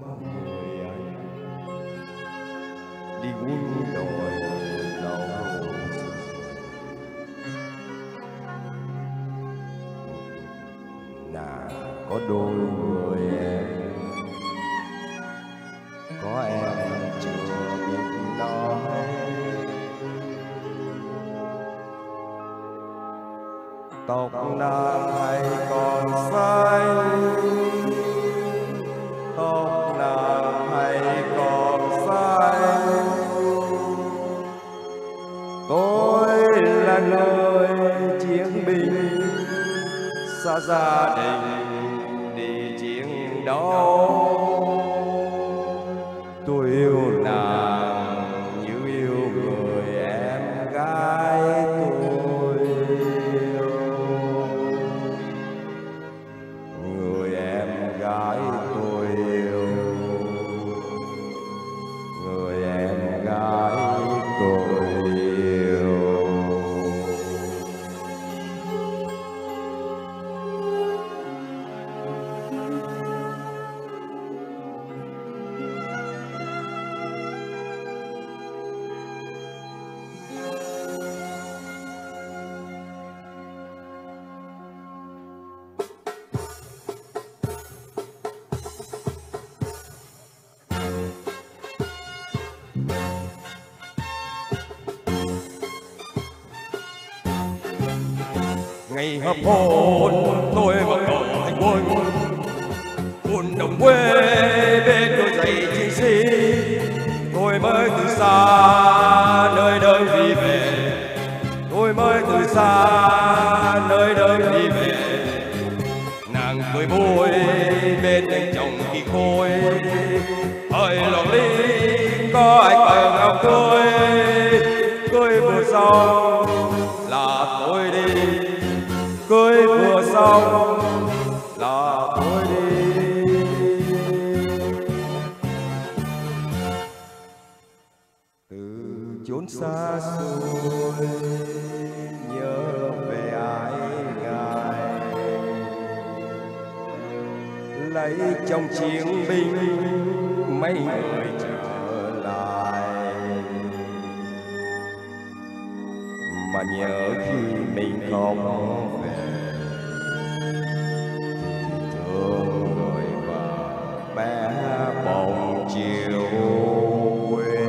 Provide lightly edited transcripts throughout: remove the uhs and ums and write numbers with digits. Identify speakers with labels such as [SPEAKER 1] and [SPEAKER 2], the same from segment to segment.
[SPEAKER 1] người anh đi quân đội lâu. Nàng có đôi người em, có em chưa biết nói. Tóc nàng hay còn xanh, tóc nàng hay còn xanh. Tôi là người chiến binh xa gia đình đi chiến đấu. Tôi yêu nàng như yêu người em gái tôi yêu. Người em gái tôi yêu, người em gái tôi yêu. Ngày hợp hôn tôi mặc đồ hành quân, buồn đồng quê bên đôi giày chiến sĩ. Tôi mới từ xa nơi đời đi về, tôi mới từ xa nơi đời đi về. Nàng cười môi bên anh chồng khi khôi, thời lò ly có ai cờ ngọc cười. Cười vừa xong là tôi đi, cưới vừa xong là tôi đi. Từ chốn xa xôi nhớ về ái ngài, lấy trong chiến binh mấy người trở lại. Mà nhớ khi mình không về thì thương người vợ bé bồng chiều quê.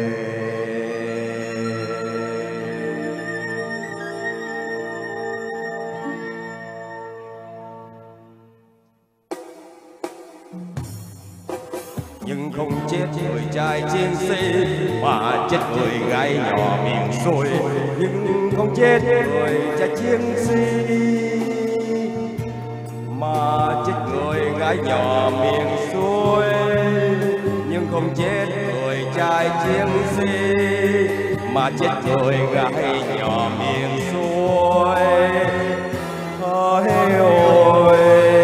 [SPEAKER 1] Nhưng không chết người trai chiến sĩ mà chết người gái nhỏ miền xuôi. Nhưng không chết người trai chiến sĩ mà chết người gái nhỏ miền xuôi. Nhưng không chết người trai chiến sĩ mà chết người gái nhỏ miền xuôi. Hỡi ôi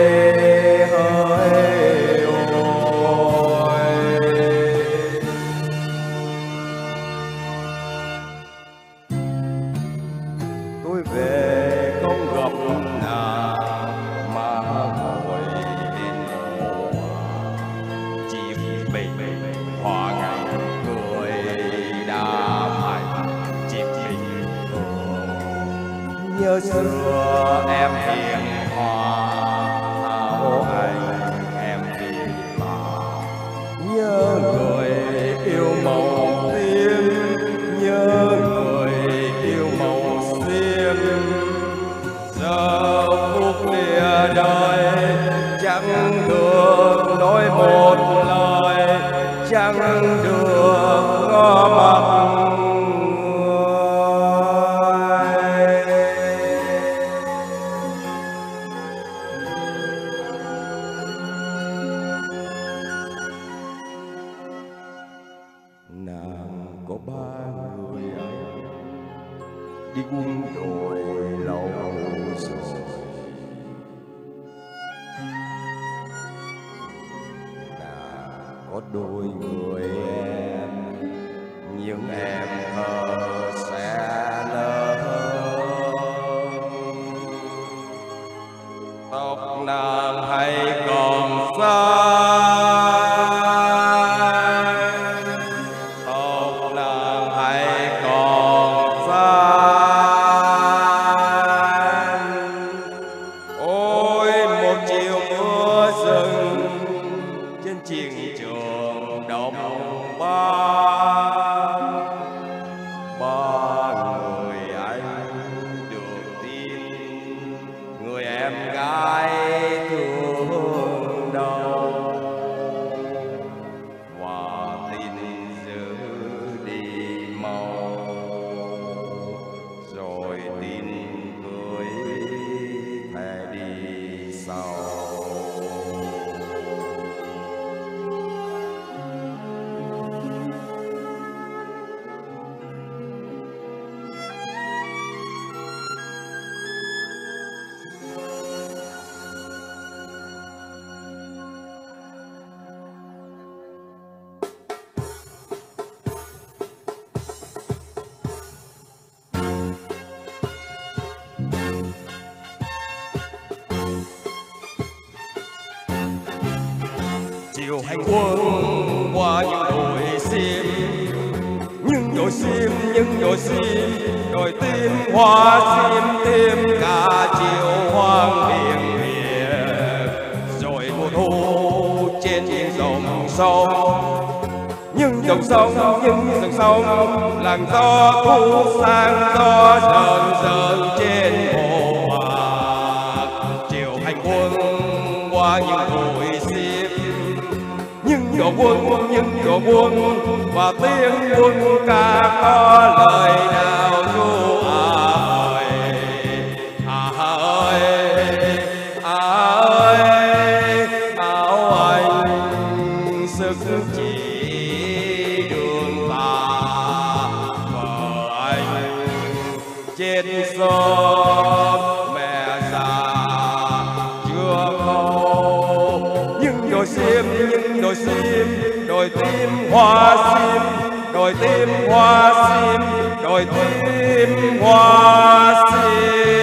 [SPEAKER 1] nhớ xưa em hiền hòa hảo anh em đi mà. Nhớ người yêu màu tím, nhớ người yêu màu xiêm. Giờ phút lìa đời chẳng được nói một lời, chẳng được ngó mặt. Nàng có ba người anh đi quân đội lâu rồi. Nàng có đôi người em, nhưng em thơ sẽ lớn. Tóc nàng hay còn dài, đồng ba người anh được tin người em gái thương đau và tin giữ đi mau rồi tin cưới thề đi sau. Chiều hành quân qua những đồi sim, những đồi sim, những đồi sim, đồi tim hoa sim tim cả chiều hoang biển Việt. Rồi mùa thu trên những dòng sông, những dòng sông, những dòng sông, làn gió thu sang gió rờn rờn trên hồ bạc. Chiều hành quân qua những đồi sim, những đội quân, những đội quân và tiếng quân ca có lời nào ru ơi, ơi, ơi, áo anh sức chỉ đường ta vợ anh trên xóm mẹ già chưa khâu. Những đồi sim, những đồi sim, đồi tim hoa sim, đồi tim hoa sim, đồi tim hoa sim.